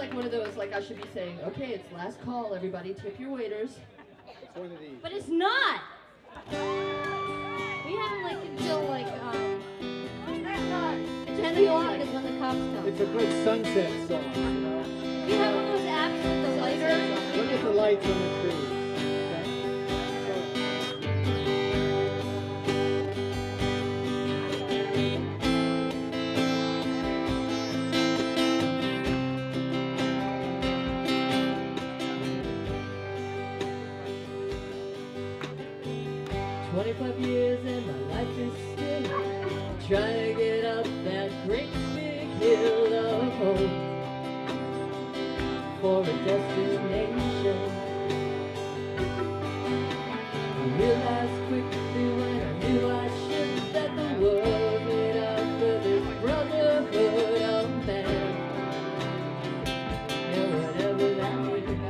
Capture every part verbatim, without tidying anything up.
like one of those, like I should be saying, okay, it's last call, everybody, tip your waiters. It's one of these. But it's not! We have it like until like, um, ten o'clock is when the cops come. It's a good sunset song, you know? We have one of those apps with the lighter. Look at the lights on the trees. twenty-five years and my life is still trying to get up that great big hill of hope for a destination. I realized quickly when I knew I should that the world made up for this brotherhood of man. And whatever that means.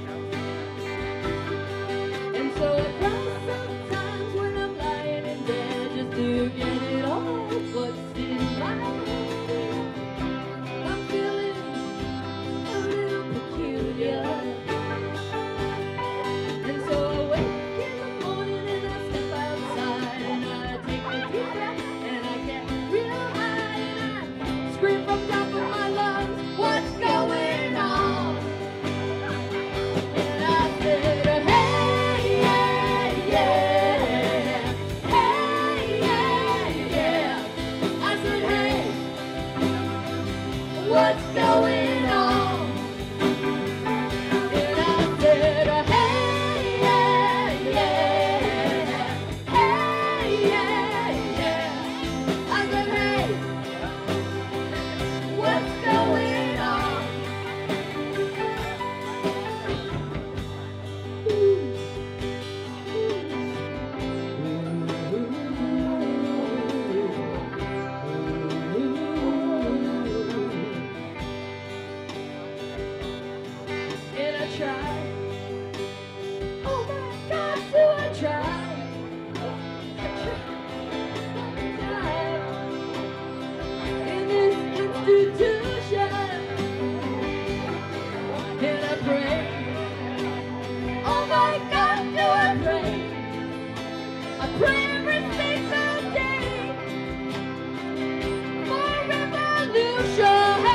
And so I cry sometimes when I'm lying in bed just to get it off what's in my head. I'm feeling a little peculiar. And so I wake in the morning and I step outside and I take a deep breath and I get real high and I scream from the top of my lungs, what's going on? And I said, hey, yeah, yeah, hey, yeah, yeah. I said, hey, what's going on? And I said, hey, yeah, yeah, hey, yeah, yeah. I said, hey, what's going on? And I try. Oh my God, do I try? I try. In this institution, and I pray. Oh my God, do I pray? I pray every single day for revolution.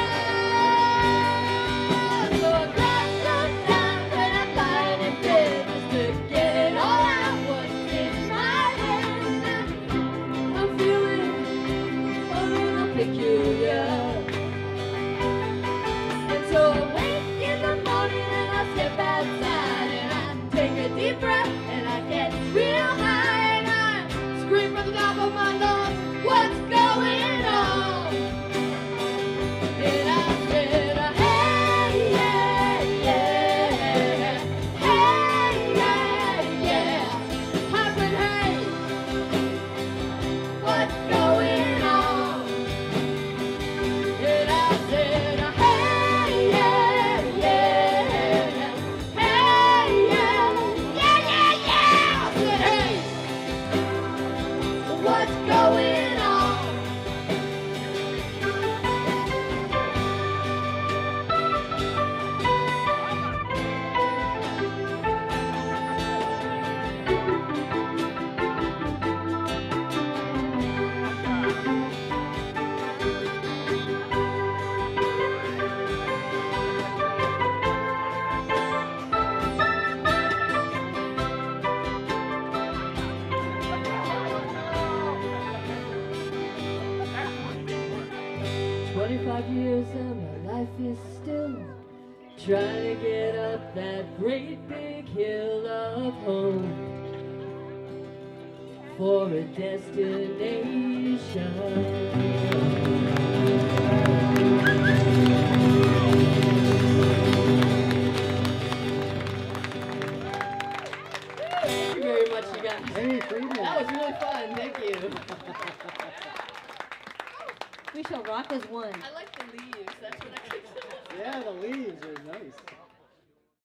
So I cry sometimes when I'm lying in bed just to get it all out what's in my head. I'm feeling a little peculiar. And so I wake in the morning and I step outside and I take a deep breath and I get real high and I scream from the top of my lungs, what's going on? And I said, hey, yeah, yeah, hey, yeah, yeah. I said, hey, what's going on? And I said, hey, yeah, yeah, hey, yeah, yeah, yeah, yeah. I said, hey, what's going on? Twenty-five years and my life is still trying to get up that great big hill of hope for a destination. Thank you very much, you guys. Hey, Freeman. That was really fun. Thank you. We shall rock as one. I like the leaves. That's what I like. Yeah, the leaves are nice.